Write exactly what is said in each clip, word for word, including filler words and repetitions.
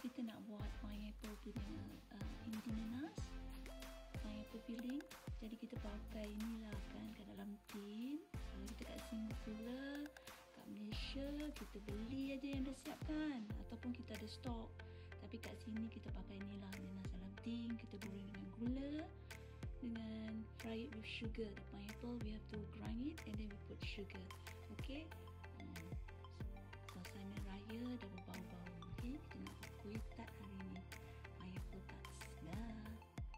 kita nak buat pineapple punya uh, ini nenas, pineapple filling. Jadi kita pakai inilah kan kat dalam tin. Kalau kita kat Singapura, kat Malaysia, kita beli aja yang dah siap kan, ataupun kita ada stok. Tapi kat sini kita pakai inilah nenas dalam tin. Kita goreng dengan gula, dengan fry it with sugar. The pineapple we have to grind it and then we put sugar. Okay. Hmm. Suasana raya dah berbau-bau. Okay. Kita nak buat kuih tart hari ni. Pineapple tarts. Dah.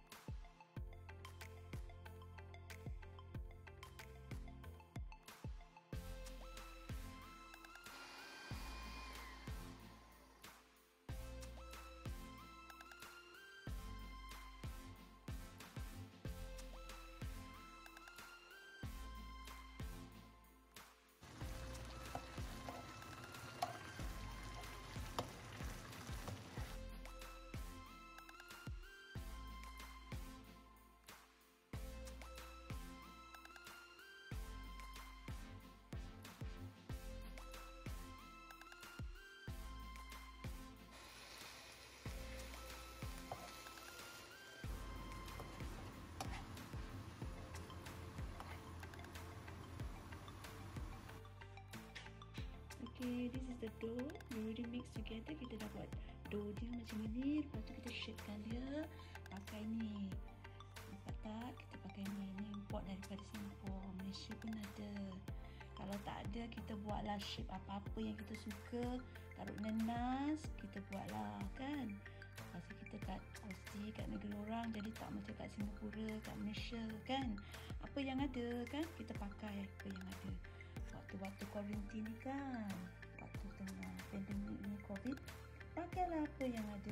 Okay, this is the dough. We already mix together. Kita dah buat dough dia macam ni. Lepas tu kita shapekan dia. Pakai ni empat tart. Kita pakai ni. Ni import daripada Singapore. Malaysia pun ada. Kalau tak ada, kita buatlah shape apa-apa yang kita suka. Taruh nenas, kita buatlah kan. Pasal kita kat Aussie, kat negara orang, jadi tak macam kat Singapura, kat Malaysia kan. Apa yang ada kan, kita pakai apa yang ada. Waktu-waktu kuarantin ni kan, waktu tengah pandemik ni COVID, pakailah apa yang ada.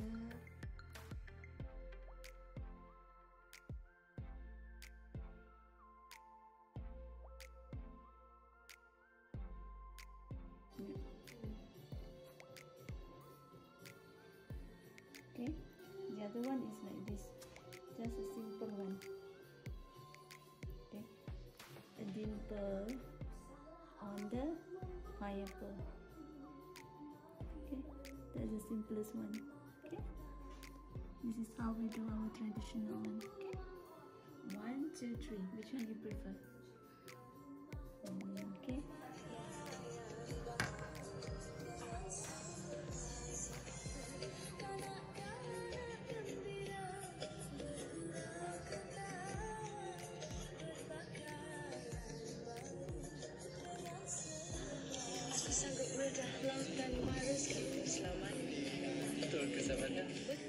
Okay, the other one is like this, just a simple one. Okay, a dimple on the pineapple. Okay, that's the simplest one. Okay, this is how we do our traditional one. Okay, one, two, three. Which one you prefer? Okay. Sanggup mudah lautan rezeki selamat. Betul ke sahabatnya?